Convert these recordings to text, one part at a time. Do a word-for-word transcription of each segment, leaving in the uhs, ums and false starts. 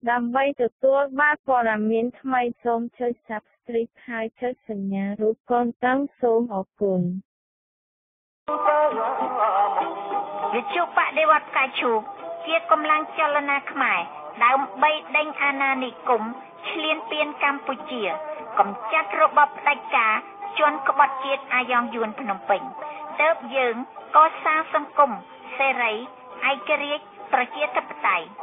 ដើម្បីទទួលបានព័ត៌មានថ្មីសូមចុច Subscribe ហើយចុចសញ្ញារូបកូនតឹងសូមអរគុណវិទ្យុបដិវត្តន៍ផ្កាឈូកជាកម្លាំងចលនាខ្មែរដើម្បីដេញអាណានិគមឈ្លានពានកម្ពុជាកម្ចាត់របបផ្ដាច់ការជន់ក្បត់ជាតិអាយ៉ងយួនភ្នំពេញទើបយើងកសាងសង្គមសេរីឯករាជ្យប្រជាធិបតេយ្យ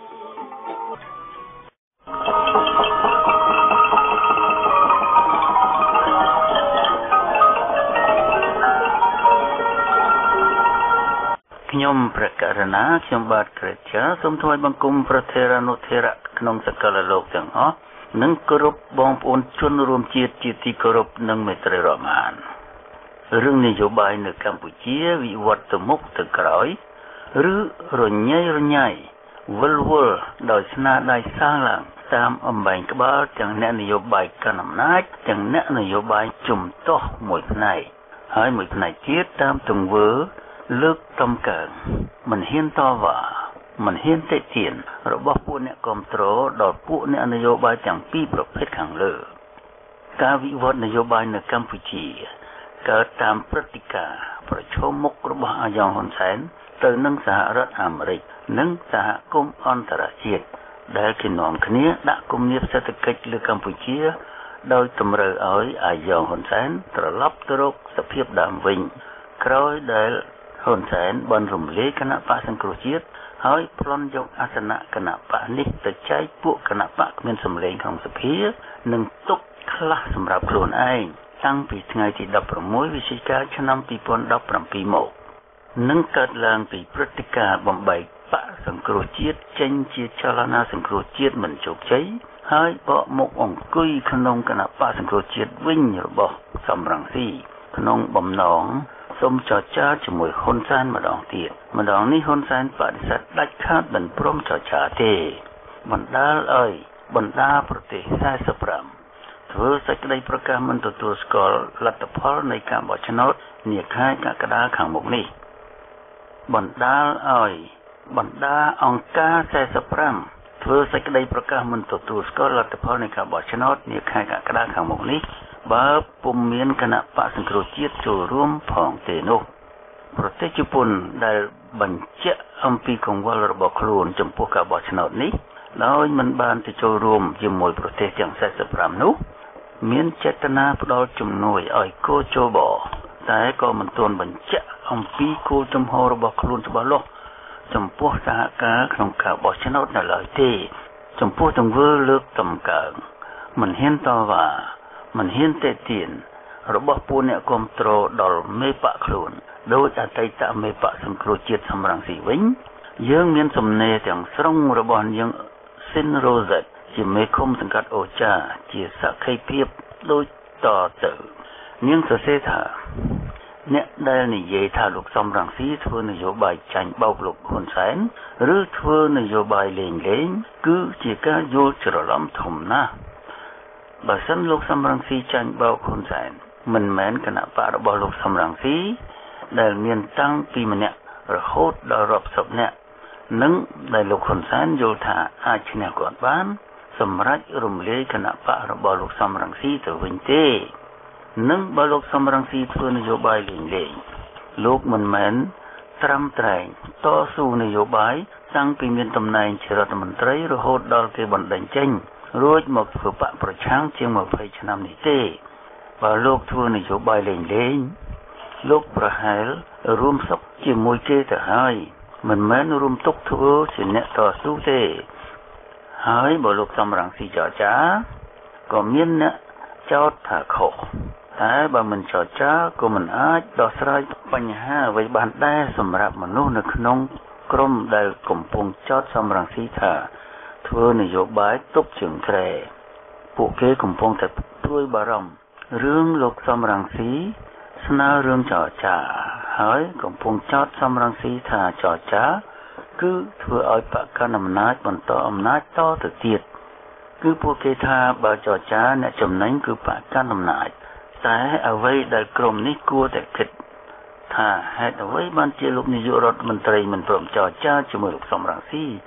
ខ្ញុំព្រះករណាខ្ញុំបាទក្រជាសូមថ្វាយបង្គំប្រធារានុធិរៈក្នុងសកលលោកទាំងអស់និងគោរពបងប្អូនជនរួមជាតិជាទីគោរពនិងមេត្រីរាប់អានរឿងនយោបាយនៅកម្ពុជាវិវត្តទៅមុខទៅក្រោយឬរញ៉េរញ៉ៃវិលវល់ដោយស្នាដៃសាងឡើងតាមអំបែងក្បាលទាំងអ្នកនយោបាយកណ្ដាលអំណាចទាំងអ្នកនយោបាយជំទាស់មួយផ្នែកហើយមួយផ្នែកទៀតតាមទង្វើលើកតំកើងមិនហ៊ានតវ៉ាមិនហ៊ានតិទៀនរបស់ពួកអ្នកគ្រប់គ្រងដល់ពួកអ្នកនយោបាយទាំងពីរប្រភេទខាងលើការវិវត្តនយោបាយនៅកម្ពុជាកើតតាមព្រឹត្តិការណ៍ប្រឈមមុខរបស់អាយ៉ងហ៊ុនសែនទៅនឹងសហរដ្ឋអាមេរិកនិងសហគមន៍អន្តរជាតិដែលគេនាំគ្នាដាក់គំនាបសេដ្ឋកិច្ចលើកម្ពុជាដោយតម្រូវឲ្យអាយ៉ងហ៊ុនសែនត្រឡប់ទៅរកសភាពដើមវិញក្រោយដែលហ៊ុនសែនបានរំលាយគណៈបកសង្គ្រោះជាតិហើយប្លន់យកអាសនៈគណៈបកនេះទៅចែកពួកគណៈបកគ្មានសម្លេងក្នុងសភានិងទុកខ្លះសម្រាប់ខ្លួនឯងតាំងពីថ្ងៃទីដប់ប្រាំមួយវិច្ឆិកាឆ្នាំពីរពាន់ដប់ប្រាំពីរមកនឹងកើតឡើងពីព្រឹត្តិការណ៍បំបែកបកសង្គ្រោះជាតិចេញជាចលនាសង្គ្រោះជាតិមិនជោគជ័យហើយបកមកអង្គុយក្នុងគណៈបកសង្គ្រោះជាតិវិញរបស់សំរងស៊ីក្នុងបំណងសូមចរចាជាមួយហ៊ុនសែនម្ដងទៀតម្ដងនេះហ៊ុនសែនបដិសេធដាច់ខាតមិនព្រមចរចាទេបណ្ដាលឲ្យបណ្ដាប្រទេសខ្សែសប្រាំធ្វើសេចក្តីប្រកាសមិនទទួលស្គាល់លទ្ធផលនៃការបោះឆ្នោតនាខែកក្កដាខាងមុខនេះបណ្ដាលឲ្យបណ្ដាអង្គការខ្សែសប្រាំធ្វើសេចក្តីប្រកាសមិនទទួលស្គាល់លទ្ធផលនៃការបោះឆ្នោតនាខែកក្កដាខាងមុខនេះបើពុំមានគណៈបកសង្គ្រោះជាតិចូលរួមផងទេនោះប្រទេសជប៉ុនដែលបញ្ជាក់អំពីកង្វល់របស់ខ្លួនចំពោះការបោះឆ្នោតនេះដោយមិនបានទៅចូលរួមជាមួយប្រទេសទាំងសែសិបប្រាំនោះមានចេតនាផ្ដល់ជំនួយឲ្យកោជបតែក៏មិនទាន់បញ្ជាក់អំពីគោលជំហររបស់ខ្លួនច្បាស់លាស់ចំពោះសហការក្នុងការបោះឆ្នោតនៅឡើយទេចំពោះទង្វើលើកតម្កើងមិនហ៊ានតវ៉ាមិនហ៊ានទេទៀនរបស់ពួកអ្នកគ្រប់គ្រងដល់មេបកខ្លួនដោយអតីតមេបកសង្គ្រោះជាតិសំរងស៊ីវិញយើងមានសំណេរទាំងស្រុងរបស់នាងស៊ីនរ៉ូសេតជាមេឃុំសង្កាត់អូចាជាសក្ខីភាពដូចតទៅនាងសរសេរថាអ្នកដែលនិយាយថាលោកសំរងស៊ីធ្វើនយោបាយចាញ់បោកលោកហ៊ុនសែនឬធ្វើនយោបាយលេងលេងគឺជាការយល់ច្រឡំធំណាស់បើសិនលោកសំរងស៊ីចាញ់បោកហ៊ុនសែនមិនមែនគណៈបករបស់លោកសំរងស៊ីដែលមានតាំងពីម្នាក់រហូតដល់រាប់សិបនាក់និងដែលលោកហ៊ុនសែនយល់ថាអាចឈ្នះគាត់បានសម្រាប់រំលាយគណៈបករបស់លោកសំរងស៊ីទៅវិញទេនិងបើលោកសំរងស៊ីធ្វើនយោបាយលេងលេងលោកមិនមែនត្រាំត្រែងតស៊ូនយោបាយតាំងពីមានតំណែងជារដ្ឋមន្ត្រីរហូតដល់គេបណ្ដេញចេញរួចមកធ្វើបកប្រឆាំងជាងម្ភៃឆ្នាំនេះទេបើលោកធ្វើនយោបាយលេងលេងលោកប្រហែលរួមសុខជាមួយគេទៅហើយមិនមែនរួមទុកធ្វើជាអ្នកតស៊ូទេហើយបើលោកសំរងស៊ីចរចាក៏មានអ្នកចោទថាខុសតែបើមិនចរចាក៏មិនអាចដោះស្រាយបញ្ហាអ្វីបានដែរសម្រាប់មនុស្សនៅក្នុងក្រុមដែលកំពុងចោទសំរងស៊ីថាធ្វើនយោបាយទប់ជើងក្រែពួកគេកំពុងតែព្រួយបារម្ភរឿងលោកសំរងស៊ីស្នើរឿងចរចាហើយកំពុងចោទសំរងស៊ីថាចរចាគឺធ្វើឲ្យបកកណ្ដាលអំណាចបន្តអំណាចតទៅទៀតគឺពួកគេថាបើចរចាអ្នកចំណេញគឺបកកណ្ដាលអំណាចតែអ្វីដែលក្រុមនេះគួរតែគិតថាហេតុអ្វីបានជាលោកនាយករដ្ឋមន្ត្រីមិនព្រមចរចាជាមួយលោកសំរងស៊ី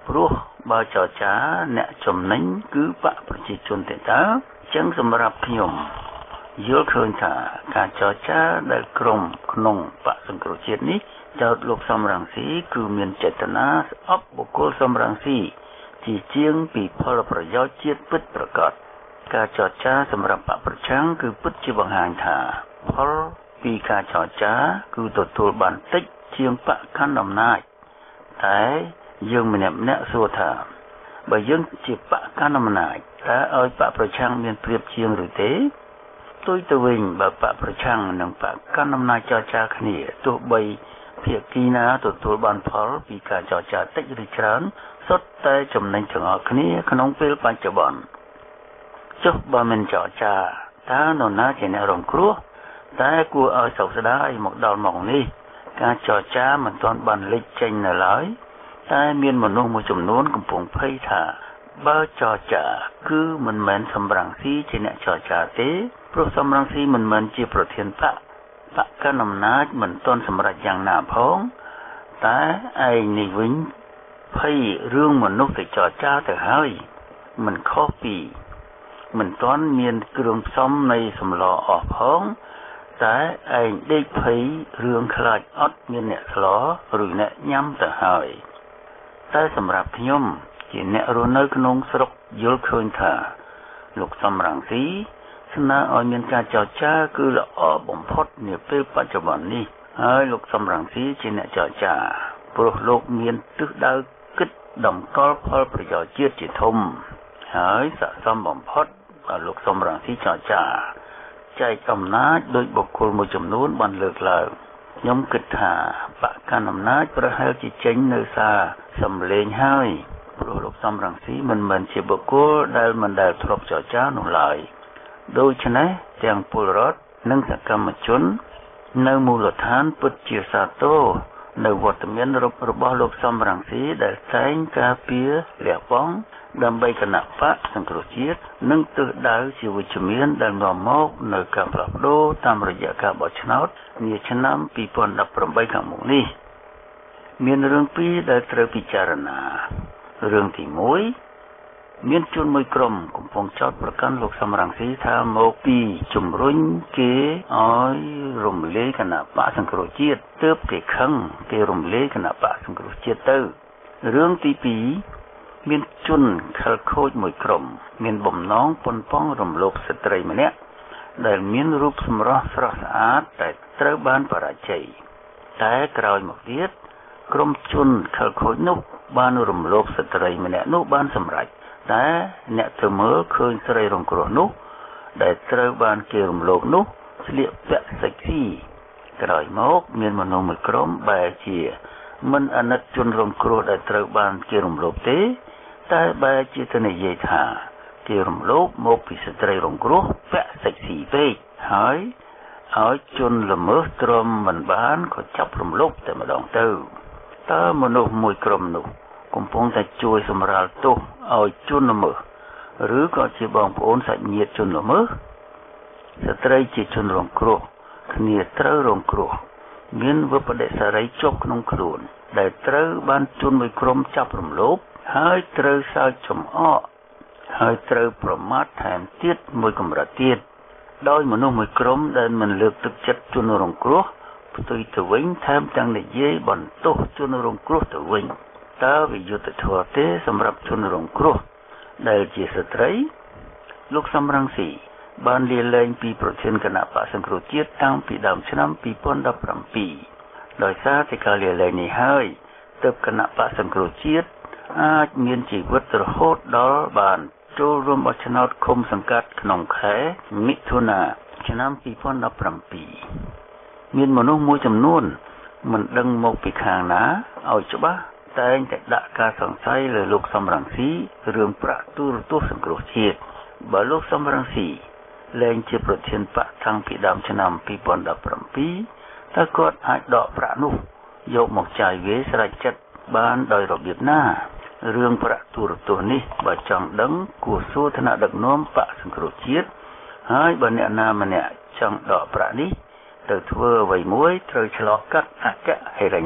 ព្រោះបើចរចាអ្នកចំណេញគឺបកប្រជាជនទេតើចឹងសម្រាប់ខ្ញុំយល់ឃើញថាការចរចាដែលក្រុមក្នុងបកសង្គ្រោះជាតិនេះចោទលោកសំរងស៊ីគឺមានចេតនាស្អប់បុគ្គលសំរងស៊ីជាជាងពីផលប្រយោជន៍ជាតិពិតប្រាកដការចរចាសម្រាប់បកប្រឆាំងគឺពិតជាបង្ហាញថាផលពីការចរចាគឺទទួលបានតិចជាងបកកាន់អំណាចតែយើងម្នាក់ម្នាក់សួរថាបើយើងជាបកកាន់អំណាចតើឲ្យបកប្រឆាំងមានប្រៀបជាងឬទេផ្ទុយទៅវិញបើបកប្រឆាំងនិងបកកាន់អំណាចចរចាគ្នាទោះបីភាគីណាទទួលបានផលពីការចរចាតិចឬច្រើនសុទ្ធតែចំណេញទាំងអស់គ្នាក្នុងពេលបច្ចុប្បន្នចុះបើមិនចរចាតើនរណាជាអ្នករងគ្រោះតែគួរឲ្យសោកស្ដាយមកដល់ម៉ោងនេះការចរចាមិនទាន់បានលេចចេញនៅឡើយតែមានមនុស្សមួយចំនួនកំពុងភ័យថាបើចរចាគឺមិនមែនសំរងស៊ីជាអ្នកចរចាទេព្រោះសំរងស៊ីមិនមែនជាប្រធានបកបកកណ្ដាលអំណាចមិនទាន់សម្រេចយ៉ាងណាផងតែឯងនេះវិញភ័យរឿងមនុស្សទៅចរចាទៅហើយមិនខុសពីមិនទាន់មានគ្រឿងផ្សំនៃសម្លអស់ផងតែឯងដេកភ័យរឿងខ្លាចអត់មានអ្នកស្លឬអ្នកញ៉ាំទៅហើយតែសម្រាប់ខ្ញុំជាអ្នករស់នៅក្នុងស្រុកយល់ឃើញថាលោកសំរងស៊ីស្នើឲ្យមានការចរចាគឺល្អបំផុតនាពេលបច្ចុប្បន្ននេះហើយលោកសំរងស៊ីជាអ្នកចរចាព្រោះលោកមានទិសដៅគិតតម្កល់ផលប្រយោជន៍ជាតិជាធំហើយស័ក្តិសមបំផុតបើលោកសំរងស៊ីចរចាចែកអំណាចដោយបុគ្គលមួយចំនួនបានលើកឡើងខ្ញុំគិតថាបកកាន់អំណាចប្រហែលជាចេញនៅសារសម្លេងហើយព្រោះលោកសំរងស៊ីមិនមែនជាបុគ្គលដែលមិនដែលធ្លាប់ចរចានោះឡើយដូច្នេះទាំងពលរដ្ឋនិងសកម្មជននៅមូលដ្ឋានពិតជាសាទរនៅវត្តមានរបស់លោកសំរងស៊ីដែលតែងការពារលះបង់ដើម្បីគណៈបកសង្គ្រោះជាតិនិងទិសដៅជាវិជ្ជមានដែលនាំមកនៅការផ្លាស់ប្ដូរតាមរយៈការបោះឆ្នោតនាឆ្នាំពីរពាន់ដប់ប្រាំបីខាងមុខនេះមានរឿងពីរដែលត្រូវពិចារណារឿងទីមួយមានជនមួយក្រុមកំពុងចោទប្រកាន់លោកសំរងស៊ីថាមកពីជំរុញគេឲ្យរំលាយគណៈបកសង្គ្រោះជាតិទើបគេខឹងគេរំលាយគណៈបកសង្គ្រោះជាតិទៅរឿងទីពីរមានជនខិលខូចមួយក្រុមមានបំណងប៉ុនប៉ងរំលោភស្ត្រីម្នាក់ដែលមានរូបសម្រស់ស្រស់ស្អាតតែត្រូវបានបរាជ័យតែក្រោយមកទៀតក្រុមជនខិលខូចនោះបានរំលោភស្ត្រីម្នាក់នោះបានសម្រេចតែអ្នកទៅមើលឃើញស្រីរងគ្រោះនោះដែលត្រូវបានគេរំលោភនោះស្លៀកពាក់សេកស៊ីក្រោយមកមានមនុស្សមួយក្រុមបែរជាមិនអាណិតជនរងគ្រោះដែលត្រូវបានគេរំលោភទេតែបែរជាទៅនិយាយថាគេរំលោភមកពីស្ត្រីរងគ្រោះពាក់សេកស៊ីពេកហើយឲ្យជនល្មើសទ្រាំមិនបានក៏ចាប់រំលោភតែម្ដងទៅតើមនុស្សមួយក្រុមនោះកំពុងតែជួយសម្រាលទោសឲ្យជនល្មើសឬក៏ជាបងប្អូនសាច់ញាតិជនល្មើសស្ត្រីជាជនរងគ្រោះគ្នាត្រូវរងគ្រោះមានវិបដិសារីជាប់ក្នុងខ្លួនដែលត្រូវបានជនមួយក្រុមចាប់រំលោភហើយត្រូវសើចចំអកហើយត្រូវប្រមាថថែមទៀតមួយកម្រិតទៀតដោយមនុស្សមួយក្រុមដែលមិនលើកទឹកចិត្តជនរងគ្រោះផ្ទុយទៅវិញថែមទាំងនិយាយបន្ទោសជនរងគ្រោះទៅវិញតើវាយុត្តិធម៌ទេសម្រាប់ជនរងគ្រោះដែលជាស្ត្រីលោកសំរងស៊ីបានលាលែងពីប្រធានគណៈបកសង្គ្រោះជាតិតាំងពីដើមឆ្នាំពីរពាន់ដប់ប្រាំពីរដោយសារតែការលាលែងនេះហើយទើបគណៈបកសង្គ្រោះជាតិអាចមានជីវិតរហូតដល់បានចូលរួមបោះឆ្នោតឃុំសង្កាត់ក្នុងខែមិថុនាឆ្នាំពីរពាន់ដប់ប្រាំពីរមានមនុស្សមួយចំនួនមិនដឹងមកពីខាងណាឲ្យច្បាស់តែងតែដាក់ការសង្ស័យលើលោកសំរងស៊ីរឿងប្រាក់ទូរទស្សន៍សង្គ្រោះជាតិបើលោកសំរងស៊ីលែងជាប្រធានបកតាំងពីដើមឆ្នាំពីរពាន់ដប់ប្រាំពីរតើគាត់អាចដកប្រាក់នោះយកមកចាយវាយស្រេចចិត្តបានដោយរបៀបណារឿងប្រាក់ទូរទស្សន៍នេះបើចង់ដឹងគួរសួរថ្នាក់ដឹកនាំបកសង្គ្រោះជាតិហើយបើអ្នកណាម្នាក់ចង់ដកប្រាក់នេះទៅធ្វើអ្វីមួយត្រូវឆ្លងកាត់អគ្គហិរញ្ញិក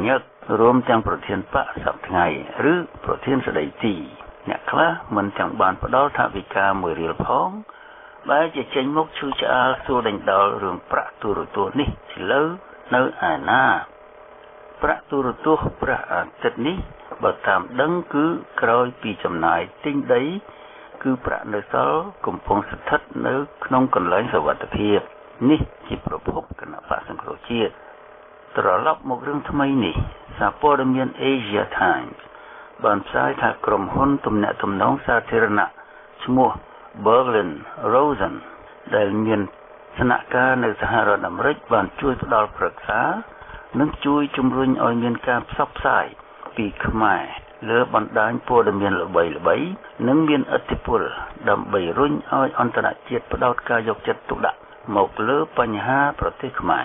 រួមទាំងប្រធានបកសប្តាហ៍ឬប្រធានស្ដីទីអ្នកខ្លះមិនទាំងបានផ្ដល់ថវិកាមួយរៀលផងបែរជាចេញមុខឈឺឆ្អាលសួរដេញដោលរឿងប្រាក់ទូរទស្សន៍នេះឥឡូវនៅឯណាប្រាក់ទូរទស្សន៍ព្រះអាទិត្យនេះបើតាមដឹងគឺក្រោយពីចំណាយទិញដីគឺប្រាក់នៅសល់កំពុងស្ថិតនៅក្នុងកន្លែងសុវត្ថិភាពនេះជាប្រភពគណៈបក្សសង្គ្រោះជាតិត្រឡប់មករឿងថ្មីនេះសារព័ត៌មាន Asia Times បានផ្សាយថាក្រុមហ៊ុនទំនាក់ទំនងសាធារណៈឈ្មោះ Berlin Rosen ដែលមានស្នាក់ការនៅសហរដ្ឋអាមេរិកបានជួយផ្ដល់ប្រឹក្សានិងជួយជំរុញឲ្យមានការផ្សព្វផ្សាយពីខ្មែរលើបណ្ដាញព័ត៌មានល្បីៗនិងមានឥទ្ធិពលដើម្បីរុញឲ្យអន្តរជាតិផ្ដោតការយកចិត្តទុកដាក់មកលើបញ្ហាប្រទេសខ្មែរ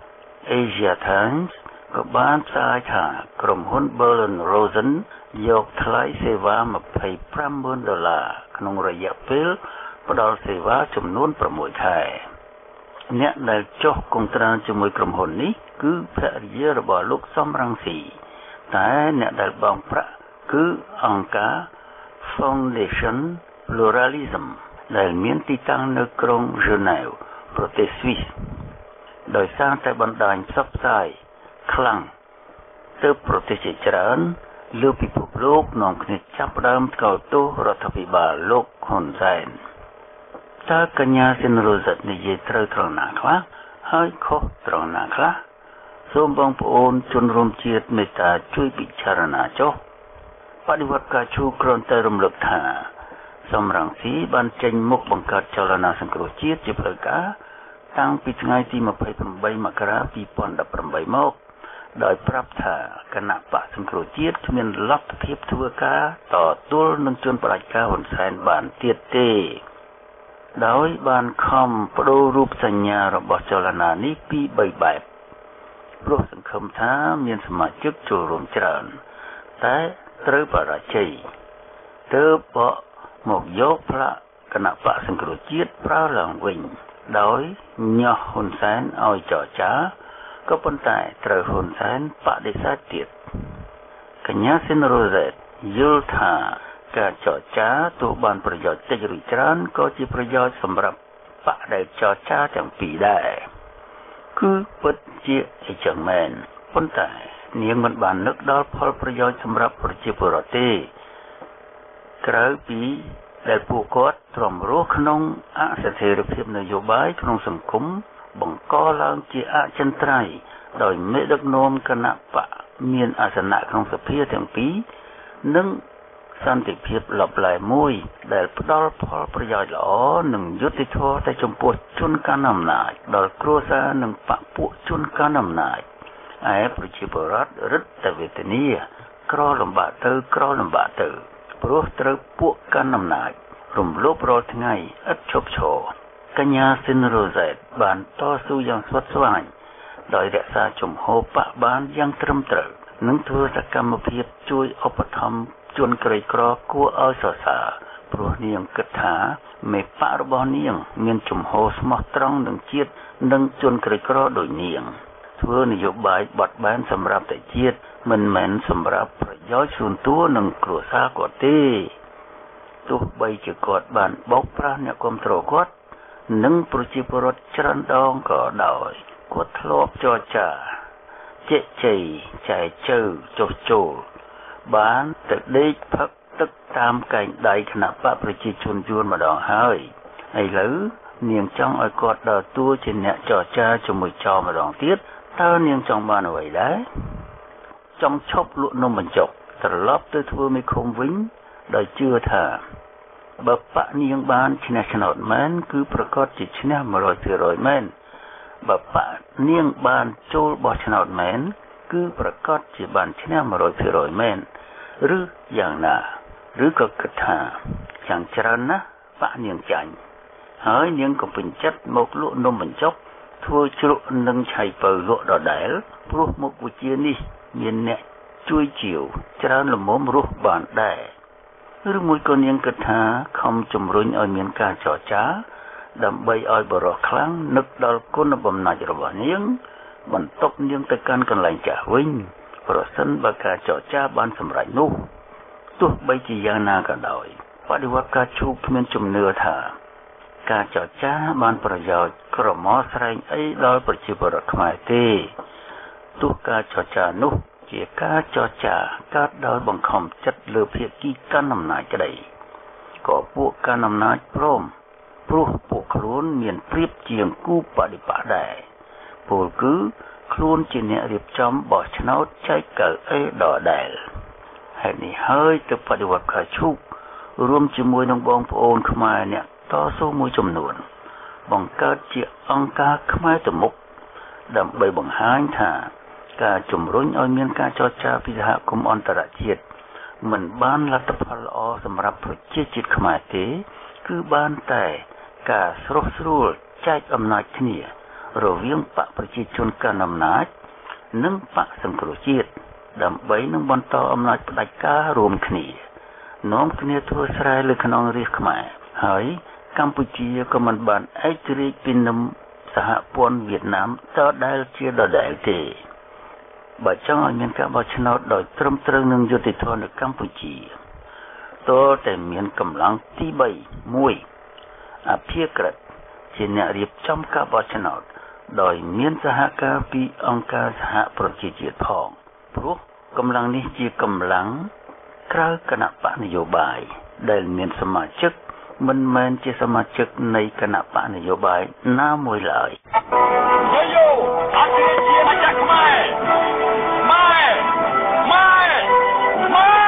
Asia Times ក៏បានផ្សាយថាក្រុមហ៊ុន Berlin Rosen យកថ្លៃសេវា ម្ភៃប្រាំម៉ឺនដុល្លារក្នុងរយៈពេលផ្ដល់សេវាចំនួនប្រាំមួយខែអ្នកដែលចុះកុងត្រាជាមួយក្រុមហ៊ុននេះគឺភរិយារបស់លោកសំរងស៊ីតែអ្នកដែលបង់ប្រាក់គឺអង្គការ Foundation Pluralism ដែលមានទីតាំងនៅក្រុង Geneva ប្រទេសស្វីសដោយសារតែបណ្ដាញផ្សព្វផ្សាយខ្លាំងទើបប្រទេសជាច្រើនលើពិភពលោកនាំគ្នាចាប់ផ្ដើមថ្កោលទោសរដ្ឋាភិបាលលោកហ៊ុនសែនតើកញ្ញាសិនរ៉ូសិតនិយាយត្រូវត្រង់ណាខ្លះហើយខុសត្រង់ណាខ្លះសូមបងប្អូនជនរួមជាតិមេត្តាជួយពិចារណាចុះបដិវត្តការជួគ្រាន់តែរំលឹកថាសំរងស៊ីបានចេញមុខបង្កើតចលនាសង្គ្រោះជាតិជាផ្លូវការតាំងពីថ្ងៃទីម្ភៃប្រាំបីមករាពីរពាន់ដប់ប្រាំបីមកដោយប្រាប់ថាគណៈបក្សសង្គ្រោះជាតិគ្មានលទ្ធភាពធ្វើការតទល់នឹងជនផ្ដាច់ការហ៊ុនសែនបានទៀតទេដោយបានខំបដូររូបសញ្ញារបស់ចលនានេះពីបីបែបព្រោះសង្ឃឹមថាមានសមាជិកចូលរួមច្រើនតែត្រូវបរាជ័យទើបបកមកយកផ្លាកគណៈបក្សសង្គ្រោះជាតិប្រើឡើងវិញដោយញាស់ហ៊ុនសែនឲ្យចរចាក៏ប៉ុន្តែត្រូវហ៊ុនសែនបដិសេធទៀតកញ្ញាសិនរ៉ូសេតយល់ថាការចរចាទោះបានប្រយោជន៍តិចឬច្រើនក៏ជាប្រយោជន៍សម្រាប់បកដែលចរចាទាំងពីរដែរគឺពិតជាអញ្ចឹងមែនប៉ុន្តែនាងមិនបាននឹកដល់ផលប្រយោជន៍សម្រាប់ប្រជាពលរដ្ឋទេក្រៅពីដែលពួកគាត់ទ្រាំរស់ក្នុងអស្ថិរភាពនយោបាយក្នុងសង្គមបង្កឡើងជាអចិន្ត្រៃយ៍ដោយមេដឹកនាំគណៈបកមានអាសនៈក្នុងសភាទាំងពីរនិងសន្តិភាពលបលែមួយដែលផ្ដល់ផលប្រយោជន៍ល្អនិងយុត្តិធម៌ទៅចំពោះជនកាន់អំណាចដល់គ្រួសារនិងបកពួកជនកាន់អំណាចឯប្រជាពលរដ្ឋរឹតតែវេទនាក្រលំបាកទៅក្រលំបាកទៅព្រោះត្រូវពួកកាន់អំណាចរំលោភរាល់ថ្ងៃឥតឈប់ឈរកញ្ញាសិនរ៉ូសេតបានតស៊ូយ៉ាងស្វិតស្វាញដោយរក្សាជំហរបកបានយ៉ាងត្រឹមត្រូវនិងធ្វើសកម្មភាពជួយឧបត្ថម្ភជនក្រីក្រគួរឲ្យសរសើរព្រោះនាងគិតថាមេបករបស់នាងមានជំហរស្មោះត្រង់នឹងជាតិនិងជនក្រីក្រដូចនាងធ្វើនយោបាយបត់បែនសម្រាប់តែជាតិមិនមែនសម្រាប់ប្រយោជន៍ส่วนตัวនិងគ្រួសារគាត់ទេទោះបីជាគាត់បានបោកប្រាស់អ្នកគាំទ្រគាត់និងប្រជាពលរដ្ឋច្រើនដងក៏ដោយគាត់ធ្លាប់ចរចាជែកជ័យចែកជើចុះចូលបានទៅដេកផឹកទឹកតាមកែងដៃគណៈបកប្រជាជនយួនម្ដងហើយឥឡូវនាងចង់ឲ្យគាត់ដើរតួជាអ្នកចរចាជាមួយចោលម្ដងទៀតតើនាងចង់បានអ្វីដែរចង់ឈប់លក់នំបញ្ចុកត្រឡប់ទៅធ្វើមេឃុំវិញដោយជឿថាបើបកនាងបានឈ្នះឆ្នោតមែនគឺប្រកាសជាឈ្នះ មួយរយភាគរយ មែនបើបកនាងបានចូលបោះឆ្នោតមែនគឺប្រកាសជាបានឈ្នះ មួយរយភាគរយ មែនឬយ៉ាងណាឬក៏គិតថាយ៉ាងច្រើនណាស់បកនាងចាញ់ហើយនាងក៏ពេញចិត្តមកលក់នំបញ្ចុកធ្វើជ្រក់និងឆៃពៅលក់ដដែលព្រោះមុខវិជ្ជានេះមានអ្នកជួយជាវច្រើនល្មមរស់បានដែរឬមួយក៏នាងគិតថាខំជំរុញឲ្យមានការចរចាដើម្បីឲ្យបរិសុទ្ធខ្លាំងនឹកដល់គុណបំណាច់របស់នាងបន្ទប់នាងទៅកាន់កន្លែងចាស់វិញប្រសិនបើការចរចាបានសម្រេចនោះទោះបីជាយ៉ាងណាក៏ដោយបដិវត្តការឈូកគ្មានជំនឿថាការចរចាបានប្រយោជន៍ក្រមស្រែងអីដល់ប្រជាពលរដ្ឋខ្មែរទេទោះការចរចានោះជាការចរចាកើតដោយបង្ខំចិត្តលើភាគីកាន់អំណាចក្តីក៏ពួកកាន់អំណាចព្រមព្រោះពួកខ្លួនមានប្រៀបជាងគូបដិបត្តិដែរពលគឺខ្លួនជាអ្នករៀបចំបោះឆ្នោតចែកកៅអីដដែលហេតុនេះហើយទើបបដិវត្តការឈូករួមជាមួយនឹងបងប្អូនខ្មែរអ្នកតស៊ូមួយចំនួនបង្កើតជាអង្គការខ្មែរទៅមុខដើម្បីបង្ហាញថាការជំរុញឲ្យមានការចរចាពីសហគមន៍អន្តរជាតិមិនបានលទ្ធផលល្អសម្រាប់ប្រជាជាតិខ្មែរទេគឺបានតែការស្រុះស្រួលចែកអំណាចគ្នារវាងបកប្រជាជនកាន់អំណាចនិងបកសង្គ្រោះជាតិដើម្បីនឹងបន្តអំណាចផ្ដាច់ការរួមគ្នានាំគ្នាធ្វើស្រែលើខ្នងរាជខ្មែរហើយកម្ពុជាក៏មិនបានឯករាជ្យពីនឹមសហព័ន្ធវៀតណាមដដែលជាដដែលទេបើចង់ឲ្យមានការបោះឆ្នោតដោយត្រឹមត្រូវនឹងយុត្តិធម៌នៅកម្ពុជាតើតែមានកម្លាំងទីបីមួយអភិក្រិតជាអ្នករៀបចំការបោះឆ្នោតដោយមានសហការពីអង្គការសហប្រជាជាតិផងព្រោះកម្លាំងនេះជាកម្លាំងក្រៅគណៈបកនយោបាយដែលមានសមាជិកមិនមែនជាសមាជិកនៃគណៈបកនយោបាយណាមួយឡើយយោយោអភិរិជាម្ចាស់ខ្មែរម៉ែម៉ែម៉ែ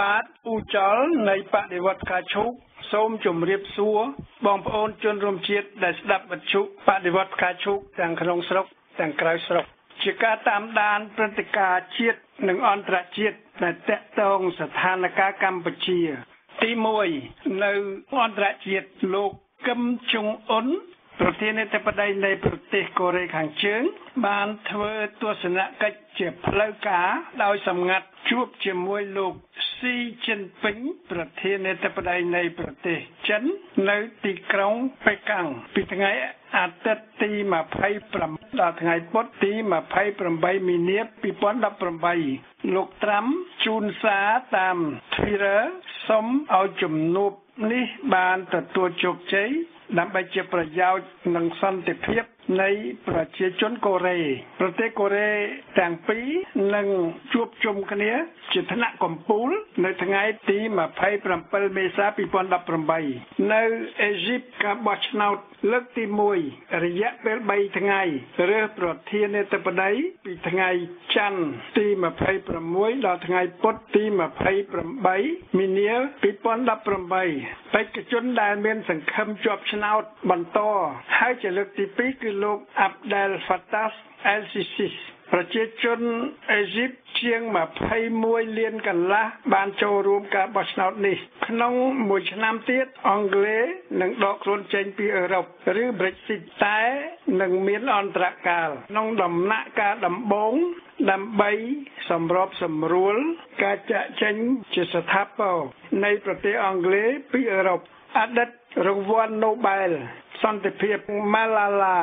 បាទអ៊ូចលនៃបដិវត្តការឈូកសូមជម្រាបសួរបងប្អូនជនរួមជាតិដែលស្ដាប់វិទ្យុបដិវត្តការឈូកទាំងក្នុងស្រុកទាំងក្រៅស្រុកជាការតាមដានព្រឹត្តិការណ៍ជាតិនិងអន្តរជាតិដែលទាក់ទងស្ថានភាពកម្ពុជាទីមួយនៅអន្តរជាតិលោកគឹមចុងអ៊ុនប្រធានាធិបតីនៃប្រទេសកូរ៉េខាងជើងបានធ្វើទស្សនកិច្ចជាផ្លូវការដោយសម្ងាត់ជួបជាមួយលោកស៊ីជីនពីងប្រធានាធិបតីនៃប្រទេសចិននៅទីក្រុងប៉េកាំងពីថ្ងៃអាទិត្យទីยี่สิบแปดដល់ថ្ងៃពុធទីยี่สิบแปดមីនាពីរពាន់ដប់ប្រាំបីលោកត្រាំជូនសារតាម Twitter សូមឲ្យជំនួបនេះបានទទួលជោគជ័យដើម្បីជាប្រយោជន៍និងសន្តិភាពនៃប្រជាជនកូរ៉េប្រទេសកូរ៉េទាំងពីរនឹងជួបជុំគ្នាជាថ្នាក់កំពូលនៅថ្ងៃទីยี่สิบเจ็ดមេសាពីរពាន់ដប់ប្រាំបីនៅអេស៊ីបការបោះឆ្នោតលើកទីមួយរយៈពេលបីថ្ងៃរើសប្រធានាធិបតីពីថ្ងៃច័ន្ទទីยี่สิบหกដល់ថ្ងៃពុធទីยี่สิบแปดមីនាពីរពាន់ដប់ប្រាំបីបេក្ខជនដែលមានសង្ឃឹមជាប់ឆ្នោតបន្តហើយជាលើកទីពីរគឺលោកអាប់ដែលហ្វាតាសអែលស៊ីស៊ីប្រជាជនអេស៊ីបជាងยี่สิบเอ็ดលានកន្លះបានចូលរួមការបោះឆ្នោតនេះក្នុងមួយឆ្នាំទៀតអង់គ្លេសនឹងដកខ្លួនចេញពីអឺរ៉ុបឬ Brexit តែនឹងមានអន្តរកាលក្នុងដំណាក់កាលដំបូងដើម្បីសម្របសម្រួលការចាក់ចេញជាស្ថាពរនៃប្រទេសអង់គ្លេសពីអឺរ៉ុបអតីតរង្វាន់ Nobel សន្តិភាព Malala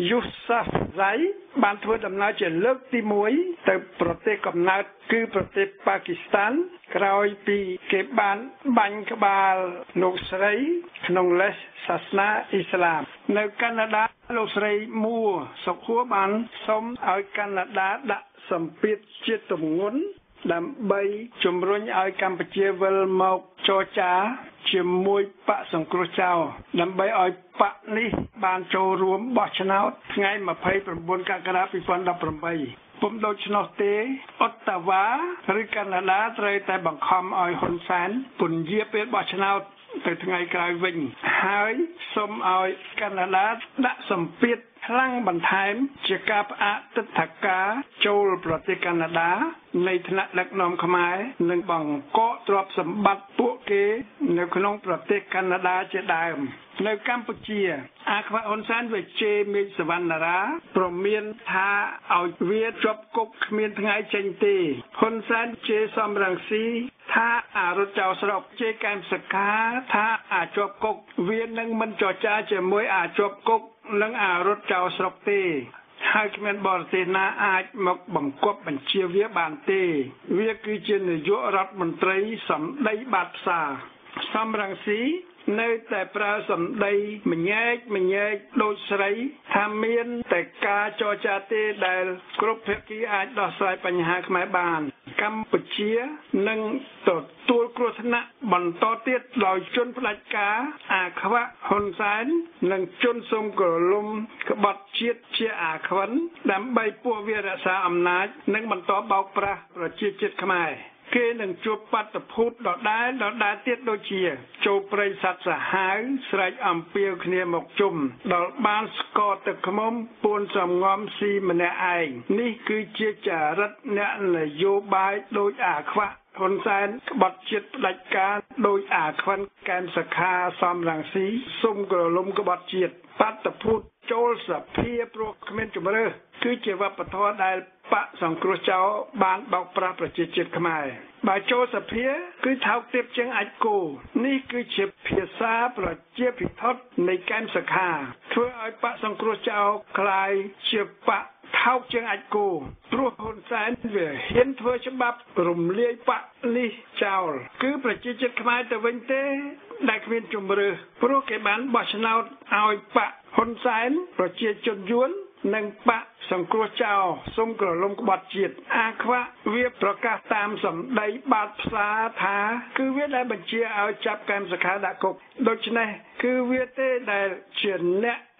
Yousafzai បានធ្វើដំណើរជាលើកទីមួយទៅប្រទេសកំណើតគឺប្រទេសប៉ាគីស្ថានក្រោយពីគេបានបាញ់ក្បាលលោកស្រីក្នុងលេសសាសនាអ៊ីស្លាមនៅកាណាដាលោកស្រីមួសុខួរបានសុំឲ្យកាណាដាដាក់សម្ពាធជាទម្ងន់ដើម្បីជំរុញឲ្យកម្ពុជាវិលមកចរចាជាមួយបកសង្គ្រោះចៅដើម្បីឲ្យបកនេះបានចូលរួមបោះឆ្នោតថ្ងៃยี่สิบเก้ากក្កដាពីរពាន់ដប់ប្រាំបីពុំដូច្នោះទេអុតតាវ៉ាឬកាណាដាត្រូវតែបង្ខំឲ្យហ៊ុនសែនពន្យាពេលបោះឆ្នោតទៅថ្ងៃក្រោយវិញហើយសូមឲ្យកាណាដាដាក់សម្ពាធខ្លាំងបន្ថែមជាការផ្អាកទិដ្ឋាការចូលប្រទេសកាណាដានៃថ្នាក់ដឹកនាំខ្មែរនិងបង្កកទ្រព្យសម្បត្តិពួកគេនៅក្នុងប្រទេសកាណាដាជាដើមនៅកម្ពុជាអាខ្វាក់ហ៊ុនសែនវិជេមេឃសវណ្ណារាប្រមានថាឲ្យវាជាប់គុកគ្មានថ្ងៃចេញទេហ៊ុនសែនជេសំរងស៊ីថាអារត់ចោលស្រុកជេកែមសកាថាអាចជាប់គុកវានឹងមិនចរចាជាមួយអាចជាប់គុកនិងអារត់ចោលស្រុកទេហើយគ្មានបរទេសណាអាចមកបង្គាប់បញ្ជាវាបានទេវាគឺជានាយករដ្ឋមន្ត្រីសម្ដីបាត់ផ្សារសំរងស៊ីនៅតែប្រើសម្ដីម្ញែកម្ញែកដូចស្រីថាមានតែការចរចាទេដែលគ្រប់ភាគីអាចដោះស្រាយបញ្ហាខ្មែរបានកម្ពុជានឹងទទួលគ្រោះថ្នាក់បន្តទៀតដោយជនផ្ដាច់ការអាខ្វាក់ហ៊ុនសែននិងជនសុំក្រលំក្បត់ជាតិជាអាខ្វិនដើម្បីពួកវារក្សាអំណាចនិងបន្តបោកប្រាស់ប្រជាជាតិខ្មែរគេនឹងជួបបាតុភូតដដែលដដែលទៀតដូចជាចូលព្រៃសត្វសាហាវស្រែកអំពាវគ្នាមកជុំដល់បានស្កទឹកខ្មុំពួនសំងំស៊ីម្នាក់ឯងនេះគឺជាចរិតអ្នកនយោបាយដូចអាខ្វាក់ហ៊ុនសែនក្បត់ជាតិផ្ដាច់ការដោយអាខ្វិនកែមសខាសំរងស៊ីសុំក្រលំក្បត់ជាតិបាតុភូតចូលសភាព្រោះគ្មានជំរឿគឺជាវប្បធម៌ដែលបកសង្គ្រោះចោលបានបោកប្រាស់ប្រជាជាតិខ្មែរបើចូលសភាគឺថោកទាបជាងអាចគោនេះគឺជាភាសាប្រជាភិថុតនៃកែមសខាធ្វើឲ្យបកសង្គ្រោះចោលคล้ายជាបកថោកជាងអាចគោព្រោះហ៊ុនសែនវាហ៊ានធ្វើច្បាប់រំលាយបកនេះចោលគឺប្រជាជាតិខ្មែរទៅវិញទេដែលគ្មានជំរឿព្រោះគេបានបោះឆ្នោតឲ្យបកហ៊ុនសែនប្រជាជនយួននិងបកសង្គ្រោះចោលសុំក្រលំក្បត់ជាតិអាខ្វាក់វាប្រកាសតាមសម្ដីបាតផ្សារថាគឺវាដែលបញ្ជាឲ្យចាប់កែមសខាដាក់គុកដូច្នេះគឺវាទេដែលជាអ្នក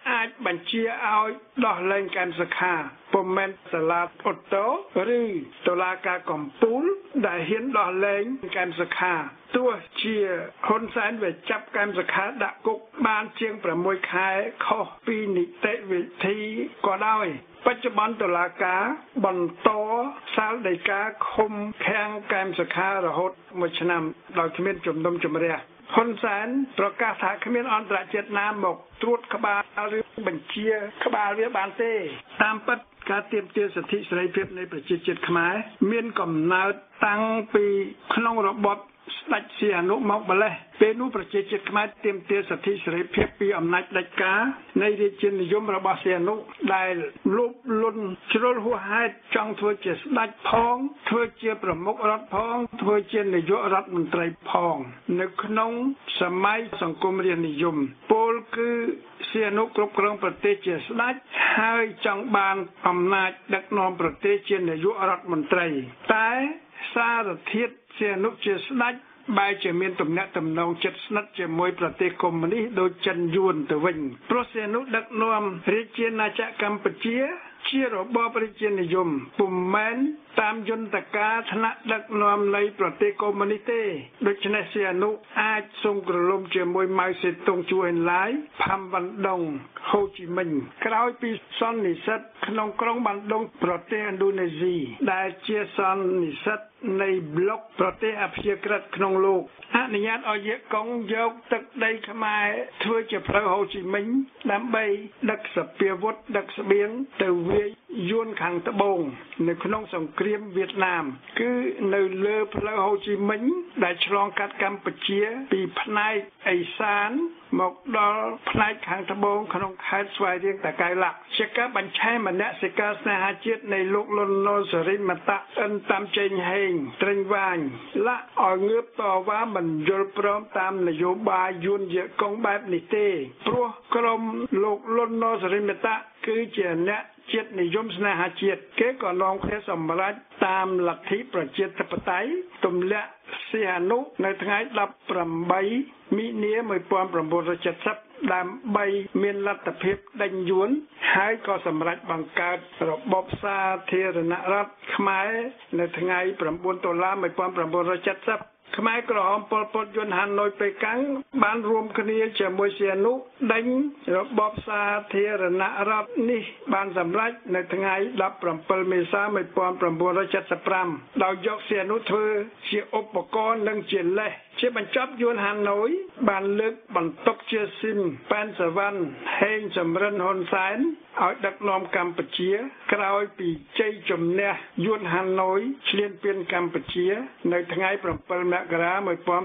អាចបញ្ជាឲ្យដោះលែងកាន់សខាពុំមែនសាលាអូតូឬតុលាការកំពូលដែលហ៊ានដោះលែងកាន់សខាទោះជាហ៊ុនសែនវាចាប់កាន់សខាដាក់គុកបានជាង6ខែខុសពីនីតិវិធីក៏ដោយបច្ចុប្បន្នតុលាការបន្តសាលដីកាឃុំឃាំងកាន់សខារហូតមួយឆ្នាំដោយគ្មានជំនុំជម្រះហ៊ុនសែនប្រកាសថាគ្មានអន្តរជាតិណាមកត្រួតក្បាលឬបញ្ជាក្បាលវាបានទេតាមពិតការទាមទារសិទ្ធិសេរីភាពនៃប្រជាជាតិខ្មែរមានកំណើតតាំងពីក្នុងរបបស្ដេចសីហនុមកម្លេះពេលនោះប្រជាជាតិខ្មែរទាមទារសិទ្ធិសេរីភាពពីអំណាចផ្ដាច់ការនៃរាជានិយមរបស់សីហនុដែលលោភលន់ជ្រុលហួសហេតុចង់ធ្វើជាស្ដេចផងធ្វើជាប្រមុខរដ្ឋផងធ្វើជានាយករដ្ឋមន្ត្រីផងនៅក្នុងសម័យសង្គមរាស្ត្រនិយមពលគឺសីហនុគ្រប់គ្រងប្រទេសជាស្ដេចហើយចង់បានអំណាចដឹកនាំប្រទេសជានាយករដ្ឋមន្ត្រីតែសារធាតុសីហនុជាស្ដេចបែរជាមានទំនាក់ទំនងជិតស្និទ្ធជាមួយប្រទេសកុម្មុយនីសដូចចិនយួនទៅវិញព្រោះសីហនុដឹកនាំរាជាណាចក្រកម្ពុជាជារបបរាជានិយមពុំមែនតាមយន្តការថ្នាក់ដឹកនាំនៃប្រទេសកុម្មុយនីសទេដូច្នេះសីហនុអាចសុំក្រឡុំជាមួយម៉ៅសេតុងជូអេនឡាយផាំវ៉ាន់ដុងហូជីមិញក្រោយពីសន្និសីទក្នុងក្រុងបាន់ដុងប្រទេសឥណ្ឌូនេស៊ីដែលជាសន្និសីទនៃប្លុកប្រទេសអព្យាក្រឹតក្នុងលោកអនុញ្ញាតឲ្យយេកុងយកទឹកដីខ្មែរធ្វើជាផ្លូវហូជីមិញដើម្បីដឹកសពាវុធដឹកស្បៀងទៅវាយយួនខាងត្បូងនៅក្នុងសង្គ្រាមវៀតណាមគឺនៅលើផ្លូវហូជីមិញដែលឆ្លងកាត់កម្ពុជាពីផ្នែកឦសានមកដល់ផ្នែកខាងត្បូងក្នុងខេត្តស្វាយរៀងតាកែវឡាក់ជាការបញ្ឆេះមនសិការស្នេហាជាតិនៃលោកលន់ណូសរិមតៈអិនតាមចេញហេងត្រេងវាញឡាក់ឲ្យងើបតវ៉ាមិនយល់ព្រមតាមនយោបាយយួនយេកុងបែបនេះទេព្រោះក្រុមលោកលន់ណូសរិមតៈគឺជាអ្នកជាតិនិយមស្នេហាជាតិគេក៏នាំគ្នាសម្រេចតាមលទ្ធិប្រជាធិបតេយ្យទម្លាក់សីហនុនៅថ្ងៃដប់ប្រាំបីមីនា១៩៧០ដើម្បីមានលទ្ធភាពដេញយួនហើយក៏សម្រេចបង្កើតរបបសាធារណរដ្ឋខ្មែរនៅថ្ងៃ៩តុលា១៩៧០ខ្មែរក្រហមប៉ុលពតយួនហាណូយប៉េកាំងបានរួមគ្នាជាមួយសីហនុដេញរបបសាធារណរដ្ឋនេះបានសម្រេចនៅថ្ងៃដប់ប្រាំពីរមេសា១៩៧៥ដោយយកសីហនុធ្វើជាឧបករណ៍និងជាលេសជាបញ្ចប់យួនហាណូយបានលើកបន្ទុកជាស៊ីមប៉ែនសវណ្ណហេងសំរិនហ៊ុនសែនឲ្យដឹកនាំកម្ពុជាក្រោយពីជ័យជំនះយួនហាណូយឈ្លានពានកម្ពុជានៅថ្ងៃប្រាំពីរមករា១៩៧៩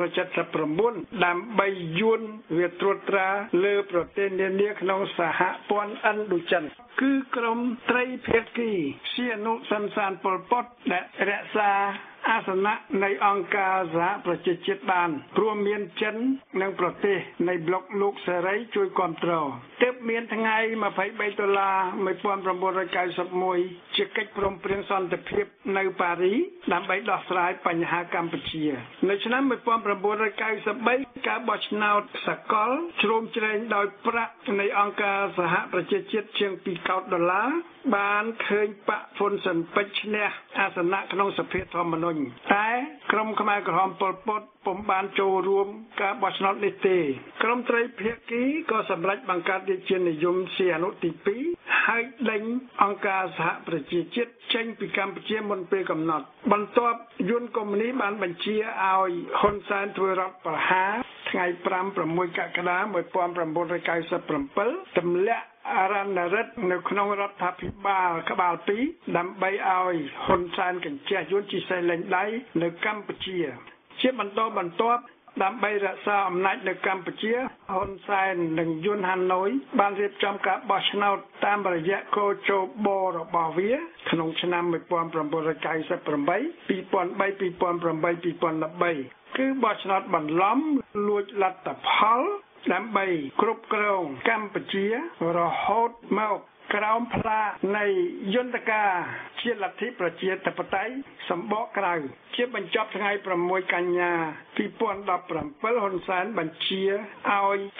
ដើម្បីយួនវាត្រួតត្រាលើប្រទេសនានាក្នុងសហព័ន្ធឥណ្ឌូចិនគឺក្រុមត្រីភាគីសីហនុសំសានប៉ុលពតដែលរក្សាអាសនៈនៃអង្គការសហប្រជាជាតិបានព្រមមានចិននិងប្រទេសនៃប្លុកលោកសេរីជួយគ្រប់គ្រងទើបមានថ្ងៃ២៣តុលា១៩៩១ជាកិច្ចព្រមព្រៀងសន្តិភាពនៅប៉ារីដើម្បីដោះស្រាយបញ្ហាកម្ពុជានៅឆ្នាំ១៩៩៣ការបោះឆ្នោតសកលជ្រោមជ្រែងដោយប្រាក់នៃអង្គការសហប្រជាជាតិជាងពីរកោដដុល្លារបានឃើញបកហ្វុនស៊ិនពេជ្រឈ្នះអាសនៈក្នុងសភាធម្មនុញ្ញតែក្រុមខ្មែរក្រហមប៉ុលពតពុំបានចូលរួមការបោះឆ្នោតនេះទេក្រុមត្រីភាគីក៏សម្រេចបង្កើតរាជានិយមសីហនុទីពីរហើយដេញអង្គការសហប្រជាជាតិចេញពីកម្ពុជាមុនពេលកំណត់បន្ទាប់យួនកុម្មុយនីសបានបញ្ជាឲ្យហ៊ុនសែនធ្វើរដ្ឋប្រហារថ្ងៃប្រាំប្រាំមួយកក្កដា១៩៩៧ទម្លាក់អរណរិទ្ធនៅក្នុងរដ្ឋាភិបាលក្បាលពីរដើម្បីឲ្យហ៊ុនសែនកញ្ជះយួនជិះសេះលែងដៃនៅកម្ពុជាជាបន្តបន្ទាប់ដើម្បីរក្សាអំណាចនៅកម្ពុជាហ៊ុនសែននិងយួនហាណូយបានរៀបចំការបោះឆ្នោតតាមរយៈកោជបរបស់វាក្នុងឆ្នាំ១៩៩៨ ២០០៣ ២០០៨ ២០១៣គឺបោះឆ្នោតបន្លំលួចលទ្ធផលដើម្បីគ្រប់គ្រងកម្ពុជារហូតមកក្រោមផ្លាកនៃយន្តការជាលទ្ធិប្រជាធិបតេយ្យសម្បកក្រៅជាបញ្ចប់ថ្ងៃ6កញ្ញា២០១៧ហ៊ុនសែនបញ្ជាឲ្យចាប់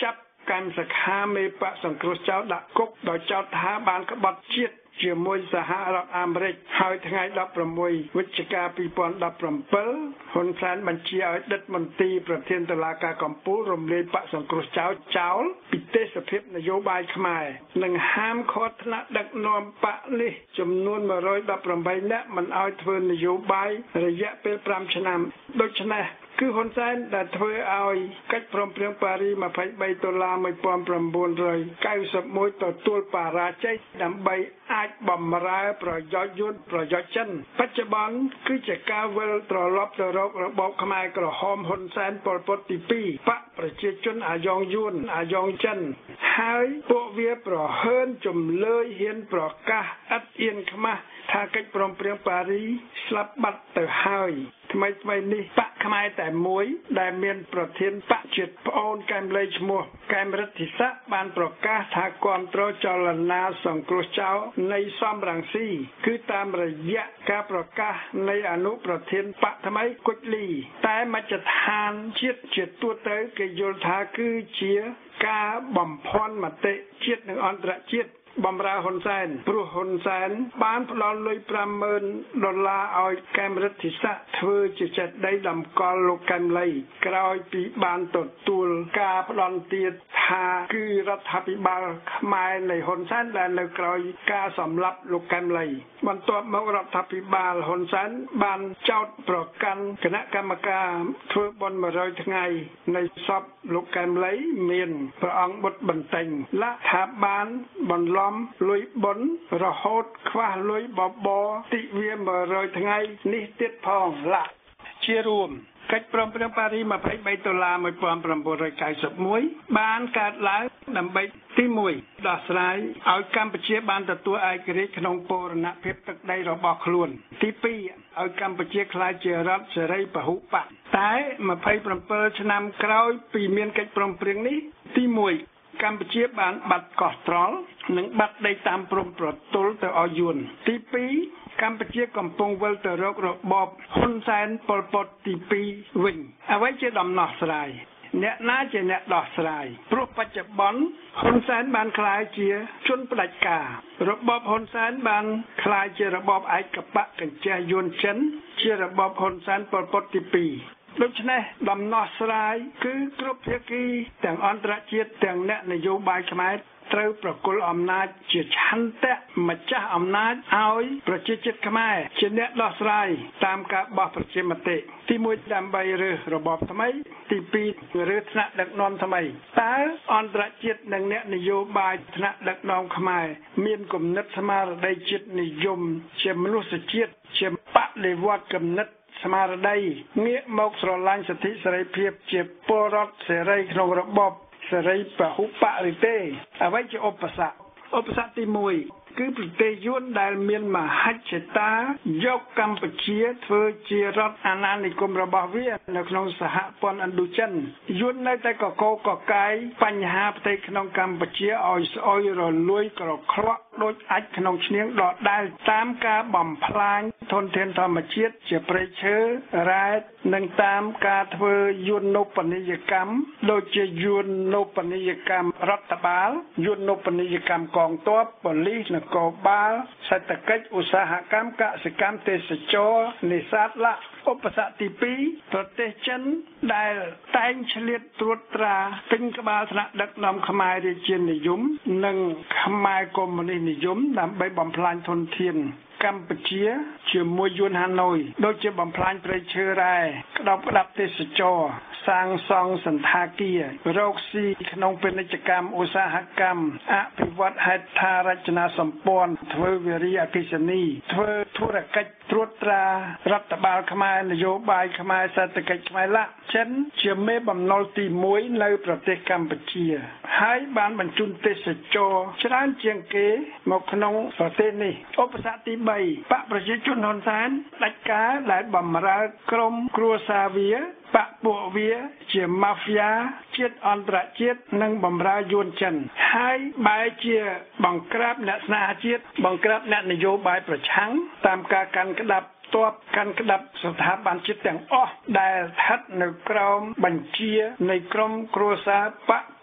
កម្មសខាមេបកសង្គ្រោះចោលដាក់គុកដោយចោទថាបានក្បត់ជាតិជាមួយសហរដ្ឋអាមេរិកហើយថ្ងៃដប់ប្រាំមួយវិច្ឆិកាពីរពាន់ដប់ប្រាំពីរហ៊ុនសែនបញ្ជាឲ្យដិតមន្ត្រីប្រធានតុលាការកំពូលរំលាយបកសង្គ្រោះចោលចោលពីទេសភាពនយោបាយខ្មែរនិងហាមឃាត់ថ្នាក់ដឹកនាំបកនេះចំនួនmột trăm mười támនាក់មិនឲ្យធ្វើនយោបាយរយៈពេលប្រាំឆ្នាំដូច្នេះគឺហ៊ុនសែនដែលធ្វើឲ្យកិច្ចព្រមព្រៀងប៉ារីសยี่สิบสามដុល្លារmột nghìn chín trăm chín mươi mốtទទួលបរាជ័យដើម្បីអាចបំរើប្រយោជន៍យួនប្រយោជន៍ចិនបច្ចុប្បន្នគឺជាការវិលត្រឡប់ទៅរករបបខ្មែរក្រហមហ៊ុនសែនប៉ុលពតទីពីរបកប្រជាជនអាយ៉ងយួនអាយ៉ងចិនហើយពួកវាប្រហើនជំលើយហ៊ានប្រកាសឥតអៀនខ្មាស់ថាកិច្ចព្រមព្រៀងប៉ារីសស្លាប់បាត់ទៅហើយថ្មីថ្មីនេះបកខ្មែរតែមួយដែលមានប្រធានបកជាតិប្អូនកែមលីឈ្មោះកែមរិទ្ធិស័កបានប្រកាសថាគាំទ្រចលនាសង្គ្រោះចោលនៃសំរងស៊ីគឺតាមរយៈការប្រកាសនៃអនុប្រធានបកថ្មីគុជលីតែមជ្ឈដ្ឋានជាតិជាទូទៅគេយល់ថាគឺជាការបំភាន់មតិជាតិនិងអន្តរជាតិបំរើហ៊ុនសែនព្រោះហ៊ុនសែនបានផ្ដល់លុយប្រាំម៉ឺនដុល្លារឲ្យកែមរិទ្ធិស័កធ្វើជាចេតិយតម្កល់លោកកែមលីក្រោយពីបានទទួលការផ្ដន់ទាថាគឺរដ្ឋាភិបាលខ្មែរនៃហ៊ុនសែនដែលនៅក្រោយការសម្លាប់លោកកែមលីបន្ទាប់មករដ្ឋាភិបាលហ៊ុនសែនបានចោទប្រកាន់គណៈកម្មការធ្វើបុណ្យmột trămថ្ងៃនៃសពលោកកែមលីមានព្រះអង្គបុត្របន្ទិញលក្ខថាបានបន្លំលុយបុណ្យរហូតខ្វះលុយបបរទិវាmột trămថ្ងៃនេះទៀតផងឡាជារួមកិច្ចព្រមព្រៀងប៉ារីសยี่สิบสามដុល្លារmột nghìn chín trăm chín mươi mốtបានកើតឡើងដើម្បីទីមួយដោះស្រាយឲ្យកម្ពុជាបានទទួលឯករាជ្យក្នុងបូរណភាពទឹកដីរបស់ខ្លួនទីពីរឲ្យកម្ពុជាក្លាយជារដ្ឋសេរីពហុបកតែยี่สิบเจ็ดឆ្នាំក្រោយពីមានកិច្ចព្រមព្រៀងនេះទីមួយកម្ពុជាបានបាត់កោះត្រល់និងបាត់ដីតាមព្រំប្រទល់ទៅឲ្យយួនទីពីរកម្ពុជាកំពុងវិលទៅរករបបហ៊ុនសែនប៉ុលពតទីពីរវិញអ្វីជាដំណោះស្រាយអ្នកណាជាអ្នកដោះស្រាយព្រោះបច្ចុប្បន្នហ៊ុនសែនបានក្លាយជាជនផ្ដាច់ការរបបហ៊ុនសែនបានក្លាយជារបបឯកបកកញ្ចេះយួនចិនជារបបហ៊ុនសែនប៉ុលពតទីពីរដូច្នេះដំណោះស្រាយគឺគ្រប់ភាគីទាំងអន្តរជាតិទាំងអ្នកនយោបាយខ្មែរត្រូវប្រគល់អំណាចជាឆន្ទៈម្ចាស់អំណាចឲ្យប្រជាជាតិខ្មែរជាអ្នកដោះស្រាយតាមការបោះប្រជាមតិទីមួយដើម្បីរើសរបបថ្មីទីពីររើសថ្នាក់ដឹកនាំថ្មីតើអន្តរជាតិនិងអ្នកនយោបាយថ្នាក់ដឹកនាំខ្មែរមានគំនិតស្មារតីជាតិនិយមជាមនុស្សជាតិជាបដិវត្តន៍គំនិតស្មារតីងាកមកស្រឡាញ់សិទ្ធិសេរីភាពជាពលរដ្ឋសេរីក្នុងរបបសេរីពហុបកឬទេអ្វីជាឧបសគ្គឧបសគ្គទីមួយគឺប្រទេសយួនដែលមានមហិច្ឆតាយកកម្ពុជាធ្វើជារដ្ឋអាណានិគមរបស់វានៅក្នុងសហព័ន្ធឥណ្ឌូចិនយួននៅតែកកកកាយបញ្ហាផ្ទៃក្នុងកម្ពុជាឲ្យស្អុយរលួយក្រខ្លក់ដូចអាចក្នុងឈ្នាងដដែលតាមការបំផ្លាញធនធានធម្មជាតិជាព្រៃឈើរ៉ែនិងតាមការធ្វើយួននូបនីយកម្មដូចជាយួននូបនីយកម្មរដ្ឋបាលយួននូបនីយកម្មកងទ័ពប៉ូលីសនគរបាលសេដ្ឋកិច្ចឧស្សាហកម្មកសិកម្មទេសចរណ៍នេសាទឡាឧបសគ្គទីពីរប្រទេសចិនដែលតែងឆ្លៀតត្រួតត្រាពេញក្បាលថ្នាក់ដឹកនាំខ្មែររាជានិយមនិងខ្មែរកុម្មុយនីសនិយមដើម្បីបំផ្លាញធនធានកម្ពុជាជាមួយយួនហាណូយដូចជាបំផ្លាញព្រៃឈើរ៉ែក្តោបក្តាប់ទេសចរណ៍សាងសង់សន្តាគាររកស៊ីក្នុងពាណិជ្ជកម្មឧស្សាហកម្មអភិវឌ្ឍហេដ្ឋារចនាសម្ព័ន្ធធ្វើវិរិយអភិសនីធ្វើធុរកិច្ចត្រួតត្រារដ្ឋបាលខ្មែរនយោបាយខ្មែរសេដ្ឋកិច្ចខ្មែរឡាចិនជាមេបំណុលទីមួយនៅប្រទេសកម្ពុជាហើយបានបញ្ជូនទេសចរច្រើនជាងគេមកក្នុងប្រទេសនេះឧបសគ្គទីបីបកប្រជាជនហ៊ុនសែនដាច់ការដែលបំរើក្រុមគ្រួសារវាបកពួកវាជាម៉ាហ្វ្យាជាតិអន្តរជាតិនិងបំរើយួនចិនហើយបែរជាបង្ក្រាបអ្នកស្នេហាជាតិបង្ក្រាបអ្នកនយោបាយប្រឆាំងតាមការកាន់ក្តាប់ទ័ពកាន់ក្តាប់ស្ថាប័នជាតិទាំងអស់ដែលស្ថិតនៅក្រោមបញ្ជានៃក្រុមគ្រួសារបក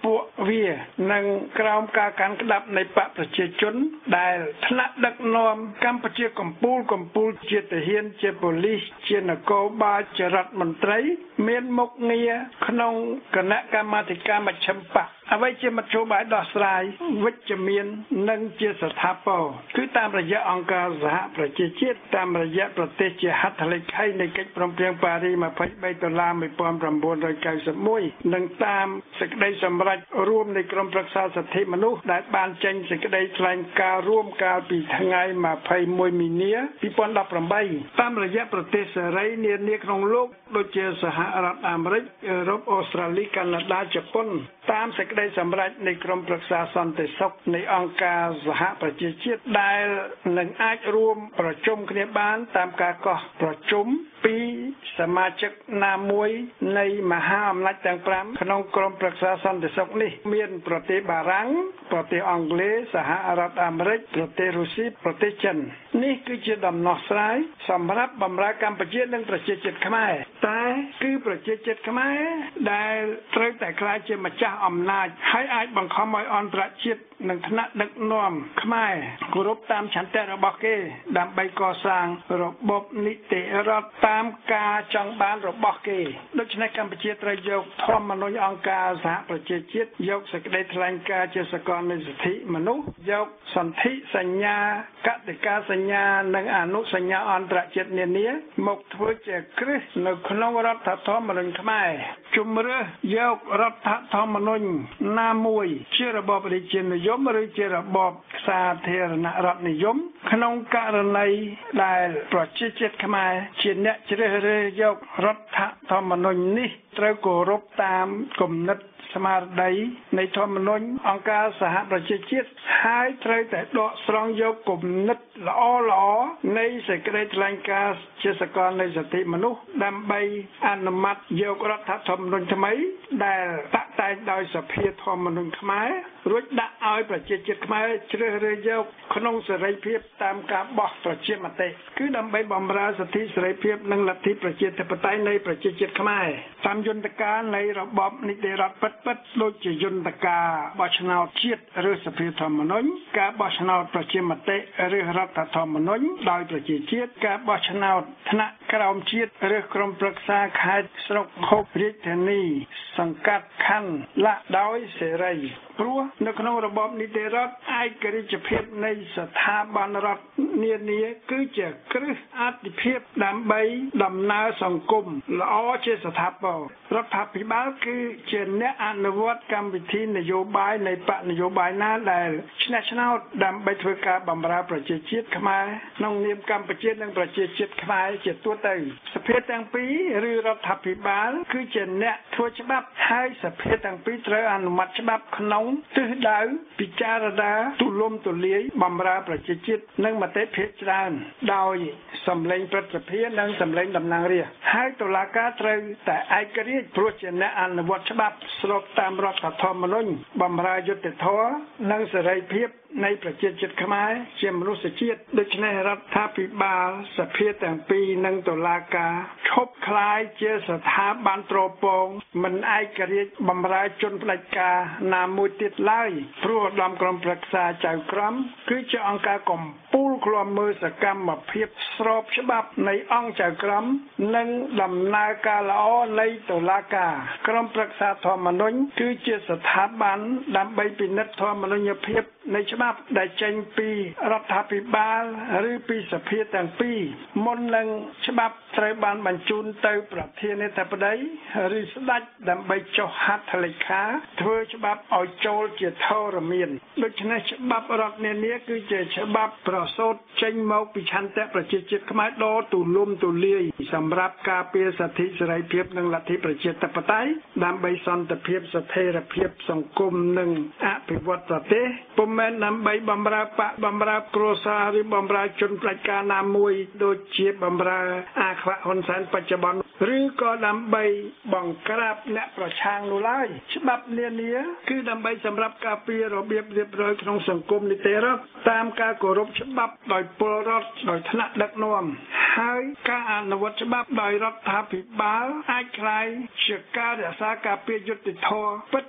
ពួកវានឹងក្រោមការកាន់ក្តាប់នៃបកប្រជាជនដែលថ្នាក់ដឹកនាំកម្ពុជាកម្ពុជាកម្ពុជាជាទាហានជាប៉ូលីសជានគរបាលជារដ្ឋមន្ត្រីមានមុខងារក្នុងគណៈកម្មាធិការមជ្ឈិមបក្សអ្វីជាមធ្យោបាយដោះស្រាយវិជ្ជមាននិងជាស្ថាពរគឺតាមរយៈអង្គការសហប្រជាជាតិតាមរយៈប្រទេសជាហត្ថលេខីនៃកិច្ចព្រមព្រៀងប៉ារីសยี่สิบสามដុល្លារnineteen ninety-oneនិងតាមសេចក្តីសម្រេចរួមនៃក្រុមប្រឹក្សាសិទ្ធិមនុស្សដែលបានចេញសេចក្តីថ្លែងការណ៍រួមកាលពីថ្ងៃtwenty-firstមីនាtwenty eighteenតាមរយៈប្រទេសសេរីនានាក្នុងលោកដូចជាសហរដ្ឋអាមេរិកអឺរ៉ុបអូស្ត្រាលីកាណាដាជប៉ុនតាមសេចក្តីសម្រេចនៃក្រុមប្រឹក្សាសន្តិសុខនៃអង្គការសហប្រជាជាតិដែលនឹងអាចរួមប្រជុំគ្នាបានតាមការកោះប្រជុំពីសមាជិកណាមួយនៃមហាអំណាចទាំងfiveក្នុងក្រុមប្រឹក្សាសន្តិសុខនេះមានប្រទេសបារាំងប្រទេសអង់គ្លេសសហរដ្ឋអាមេរិកប្រទេសរុស្ស៊ីប្រទេសចិននេះគឺជាដំណោះស្រាយសម្រាប់បម្រើកម្ពុជានិងប្រជាជាតិខ្មែរតែគឺប្រជាជាតិខ្មែរដែលត្រូវតែក្លាយជាម្ចាស់អំណាចហើយអាចបង្ខំឲ្យអន្តរជាតិនិងថ្នាក់ដឹកនាំខ្មែរគោរពតាមឆន្ទៈរបស់គេដើម្បីកសាងរបបនីតិរដ្ឋតាមការចង់បានរបស់គេដូច្នេះកម្ពុជាត្រូវយកធម្មនុញ្ញអង្គការសហប្រជាជាតិយកសេចក្តីថ្លែងការណ៍ជាសកលនៃសិទ្ធិមនុស្សយកសន្ធិសញ្ញាកតិកាសញ្ញានិងអនុសញ្ញាអន្តរជាតិនានាមកធ្វើជាគ្រឹះនៅក្នុងរដ្ឋធម្មនុញ្ញខ្មែរជំរឿសយករដ្ឋធម្មនុញ្ញណាមួយជារបបរាជានិយមឬជារបបសាធារណរដ្ឋនិយមក្នុងករណីដែលប្រជាជាតិខ្មែរជាអ្នកជ្រើសរើសយករដ្ឋធម្មនុញ្ញនេះត្រូវគោរពតាមគំនិតស្មារតីនៃធម្មនុញ្ញអង្គការសហប្រជាជាតិហើយត្រូវតែដកស្រង់យកគំនិតល្អល្អនៃសេចក្តីថ្លែងការណ៍ជាសកលនៃសិទ្ធិមនុស្សដើម្បីអនុម័តយករដ្ឋធម្មនុញ្ញថ្មីដែលតាក់តែងដោយសភាធម្មនុញ្ញខ្មែររួចដាក់ឲ្យប្រជាជាតិខ្មែរជ្រើសរើសយកក្នុងសេរីភាពតាមការបោះប្រជាមតិគឺដើម្បីបម្រើសិទ្ធិសេរីភាពនិងលទ្ធិប្រជាធិបតេយ្យនៃប្រជាជាតិខ្មែរតាមយន្តការនៃរបបនីតិរដ្ឋពិតៗដូចជាយន្តការបោះឆ្នោតជាតិឬសភាធម្មនុញ្ញការបោះឆ្នោតប្រជាមតិឬរដ្ឋធម្មនុញ្ញដោយប្រជាជាតិការបោះឆ្នោតថ្នាក់ក្រោមជាតិឬក្រុមប្រឹក្សាខេត្តស្រុកខុករាជធានីសង្កាត់ខណ្ឌឡាដោយសេរីព្រោះនៅក្នុងរបបនីតិរដ្ឋឯករាជ្យភាពនៃស្ថាប័នរដ្ឋនានាគឺជាគ្រឹះអធិភាពដើម្បីដំណើរសង្គមល្អជាស្ថាពររដ្ឋាភិបាលគឺជាអ្នកអនុវត្តកម្មវិធីនយោបាយនៃបកនយោបាយណាដែលឆ្នះឆ្នោតដើម្បីធ្វើការបម្រើប្រជាជាតិខ្មែរក្នុងនាមកម្ពុជានិងប្រជាជាតិខ្មែរជាទូទៅសភាទាំងពីរឬរដ្ឋាភិបាលគឺជាអ្នកធ្វើច្បាប់ហើយសភាទាំងពីរត្រូវអនុម័តច្បាប់ក្នុងទិសដៅពិចារណាទូលំទូលាយបម្រើប្រជាជាតិនិងមតិភាគច្រើនដោយសម្លេងព្រឹទ្ធសភានិងសម្លេងតំណាងរាស្ត្រហើយតុលាការត្រូវតែឯករាជ្យព្រោះជាអ្នកអនុវត្តច្បាប់ស្របតាមរដ្ឋធម្មនុញ្ញបម្រើយុត្តិធម៌និងសេរីភាពនៃប្រជាជាតិខ្មែរជាមនុស្សជាតិដូច្នេះរដ្ឋាភិបាលសភាទាំងពីរនិងតុលាការឈប់คล้ายជាស្ថាប័នប្រពងមិនឯករាជ្យបម្រើជនផ្ដាច់ការណាមួយទៀតឡើយព្រោះឧត្តមក្រុមប្រឹក្សាចៅក្រមគឺជាអង្គការកំពូលឃ្លាំមើលសកម្មភាពស្របច្បាប់នៃអង្គចៅក្រមនិងដំណើរការល្អនៃតុលាការក្រុមប្រឹក្សាធម្មនុញ្ញគឺជាស្ថាប័នដើម្បីពិនិត្យធម្មនុញ្ញភាពនៃច្បាប់ដែលចេញពីរដ្ឋាភិបាលឬពីសភាទាំងពីរមុននឹងច្បាប់ត្រូវបានបញ្ជូនទៅប្រធានាធិបតីឬស្ដេចដើម្បីចុះហត្ថលេខាធ្វើច្បាប់ឲ្យចូលជាធរមានដូច្នេះច្បាប់រដ្ឋនានាគឺជាច្បាប់ប្រសូតចេញមកពីឆន្ទៈប្រជាជាតិខ្មែរដ៏ទូលំទូលាយសម្រាប់ការពារសិទ្ធិសេរីភាពនិងលទ្ធិប្រជាធិបតេយ្យដើម្បីសន្តិភាពស្ថិរភាពសង្គមនិងអភិវឌ្ឍប្រទេសពុំមែនដើម្បីបម្រើបកបម្រើគ្រួសារឬបម្រើជនផ្ដាច់ការណាមួយដូចជាបម្រើអាខ្វាក់ហ៊ុនសែនបច្ចុប្បន្នឬក៏ដើម្បីបង្ក្រាបអ្នកប្រឆាំងនោះឡើយច្បាប់នានាគឺដើម្បីសម្រាប់ការពាររបៀបរៀបរយក្នុងសង្គមនីតិរដ្ឋតាមការគោរពច្បាប់ដោយពលរដ្ឋដោយថ្នាក់ដឹកនាំហើយការអនុវត្តច្បាប់ដោយរដ្ឋាភិបាលអាចក្លាយជាការរក្សាការពារយុត្តិធម៌ពិតៗ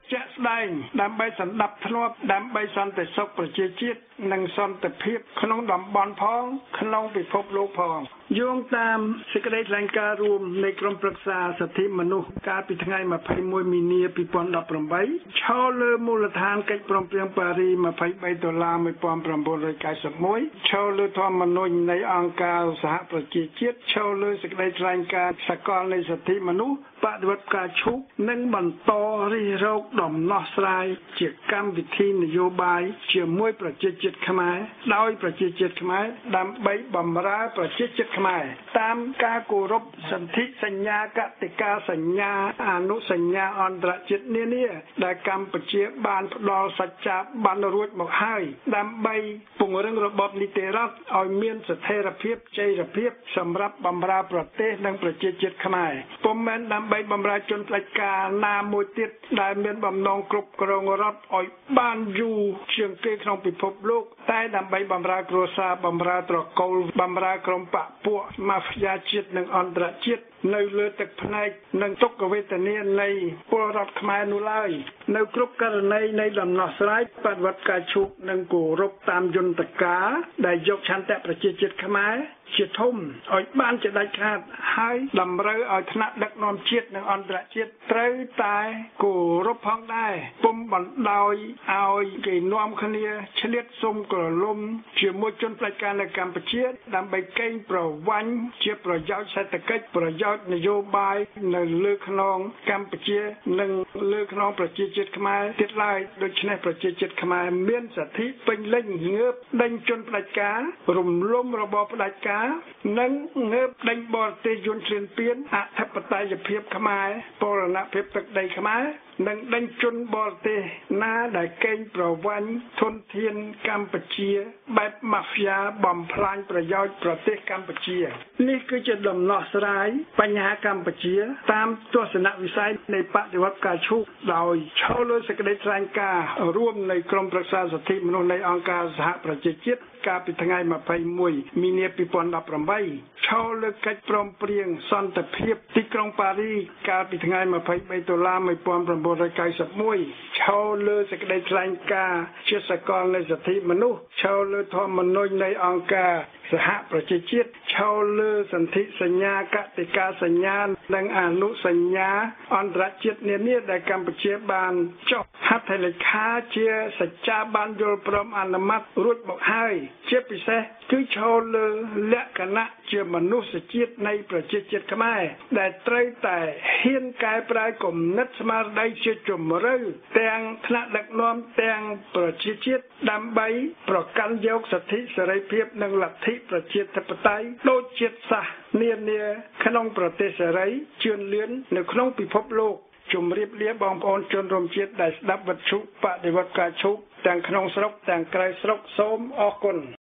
ជាក់ស្ដែងដើម្បីសន្តិភាពធ្នាប់ដើម្បីសន្តិសុខប្រជាជាតិនិងសន្តិភាពក្នុងតំបន់ផងក្នុងពិភពលោកផងយោងតាមសេចក្តីថ្លែងការណ៍រួមនៃក្រុមប្រឹក្សាសិទ្ធិមនុស្សកាលពីថ្ងៃម្ភៃមួយមីនាពីរពាន់ដប់ប្រាំបីឈរលើមូលដ្ឋានកិច្ចព្រមព្រៀងប៉ារីម្ភៃបីដុល្លារមួយពាន់ប្រាំប្រាំកៅសិបមួយឈរលើធម្មនុញ្ញនៃអង្គការសហប្រជាជាតិឈរលើសេចក្តីថ្លែងការណ៍សកលនៃសិទ្ធិមនុស្សបដិវត្តការឈូកនិងបន្តរិះរោចដំណោះស្រាយជាកម្មវិធីនយោបាយជាមួយប្រជាជាតិខ្មែរដោយប្រជាជាតិខ្មែរដើម្បីបម្រើប្រជាជាតិខ្មែរតាមការគោរពសន្ធិសញ្ញាកតិកាសញ្ញាអនុសញ្ញាអន្តរជាតិនានាដែលកម្ពុជាបានផ្ដល់សច្ចាប័នរួចមកហើយដើម្បីពង្រឹងរបបនីតិរដ្ឋឲ្យមានស្ថិរភាពចីរភាពសម្រាប់បម្រើប្រទេសនិងប្រជាជាតិខ្មែរពុំមែនដើម្បីបម្រើជនផ្ដាច់ការណាមួយទៀតដែលមានបំណងគ្រប់គ្រងរដ្ឋឲ្យបានយូរជាងគេក្នុងពិភពលោកតែដើម្បីបម្រើគ្រួសារបម្រើត្រកូលបម្រើក្រុមបកពួកម៉ាហ្វយ៉ាជាតិនិងអន្តរជាតិនៅលើទឹកភ្នែកនិងទុក្ខវេទនានៃពលរដ្ឋខ្មែរនោះឡើយនៅគ្រប់ករណីនៃដំណោះស្រាយបដិវត្តការឈូកនិងគោរពតាមយន្តការដែលយកឆន្ទៈប្រជាជាតិខ្មែរជាធំឲ្យបានជាដាច់ខាតហើយតម្រូវឲ្យថ្នាក់ដឹកនាំជាតិនិងអន្តរជាតិត្រូវតែគោរពផងដែរពុំបណ្ដោយឲ្យគេនាំគ្នាឆ្លៀតសុំក្រឡុំជាមួយជនផ្ដាច់ការនៅកម្ពុជាដើម្បីកេងប្រវ័ញ្ចជាប្រយោជន៍សេដ្ឋកិច្ចប្រយោជន៍នយោបាយនៅលើខ្នងកម្ពុជានិងលើខ្នងប្រជាជាតិខ្មែរទៀតឡើយដូច្នេះប្រជាជាតិខ្មែរមានសិទ្ធិពេញលេញងើបដេញជនផ្ដាច់ការរំលំរបបផ្ដាច់ការនិងងើបដេញបរទេសយន្តឈ្លានពានអធិបតេយ្យភាពខ្មែរបូរណភាពទឹកដីខ្មែរនិងដេញជនបរទេសណាដែលកេងប្រវ័ញ្ចធនធានកម្ពុជាបែបម៉ាហ្វយ៉ាបំផ្លាញប្រយោជន៍ប្រទេសកម្ពុជានេះគឺជាដំណោះស្រាយបញ្ហាកម្ពុជាតាមទស្សនវិស័យនៃបដិវត្តការឈូកដោយឈរលើសេចក្តីថ្លែងការណ៍រួមនៃក្រុមប្រឹក្សាសិទ្ធិមនុស្សនៃអង្គការសហប្រជាជាតិកាលពីថ្ងៃម្ភៃមួយមីនាពីរពាន់ដប់ប្រាំបីឈរលើកិច្ចព្រមព្រៀងសន្តិភាពទីក្រុងប៉ារីកាលពីថ្ងៃម្ភៃបីដុល្លារមួយពាន់ប្រាំប្រាំកៅសិបមួយឈរលើសេចក្តីថ្លែងការណ៍ជាសកលនៃសិទ្ធិមនុស្សឈរលើធម្មនុញ្ញនៃអង្គការសហប្រជាជាតិឈរលើសន្ធិសញ្ញាកតិកាសញ្ញានិងអនុសញ្ញាអន្តរជាតិនានាដែលកម្ពុជាបានចុះហត្ថលេខាជាសច្ចាប័នយល់ព្រមអនុម័តរួចមកហើយជាពិសេសគឺឈរលើលក្ខណៈជាមនុស្សជាតិនៃប្រជាជាតិខ្មែរដែលត្រូវតែហ៊ានកែប្រែគំនិតស្មារតីជាជំរឿទាំងថ្នាក់ដឹកនាំទាំងប្រជាជាតិដើម្បីប្រកាន់យកសិទ្ធិសេរីភាពនិងលទ្ធិប្រជាធិបតេយ្យដូចជាតិសាសន៍នានាក្នុងប្រទេសសេរីជឿនលឿននៅក្នុងពិភពលោកជំរាបលាបងប្អូនជនរួមជាតិដែលស្ដាប់វិទ្យុបដិវត្តការឈូកទាំងក្នុងស្រុកទាំងក្រៅស្រុកសូមអរគុណ